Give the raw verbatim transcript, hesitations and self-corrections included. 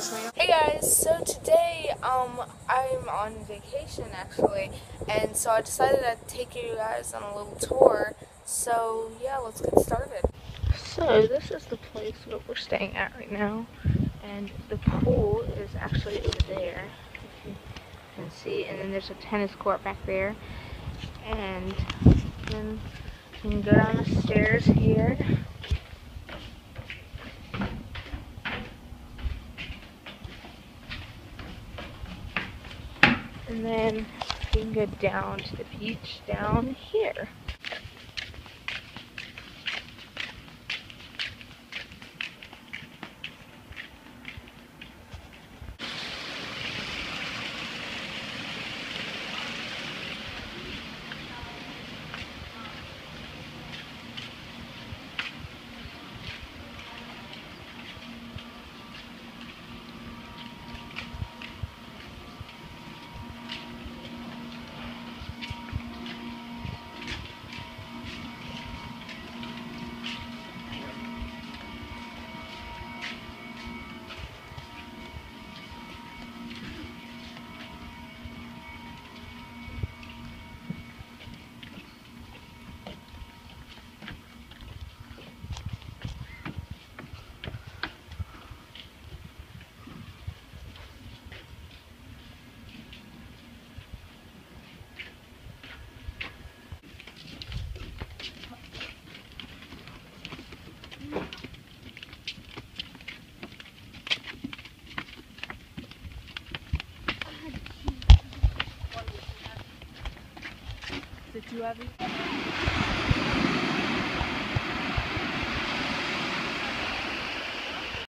Hey guys, so today um I'm on vacation actually, and so I decided I'd take you guys on a little tour. So yeah, let's get started. So this is the place that we're staying at right now, and the pool is actually over there, if you can see, and then there's a tennis court back there, and then you can go down the stairs here. And then you can go down to the beach down here. Is it too heavy?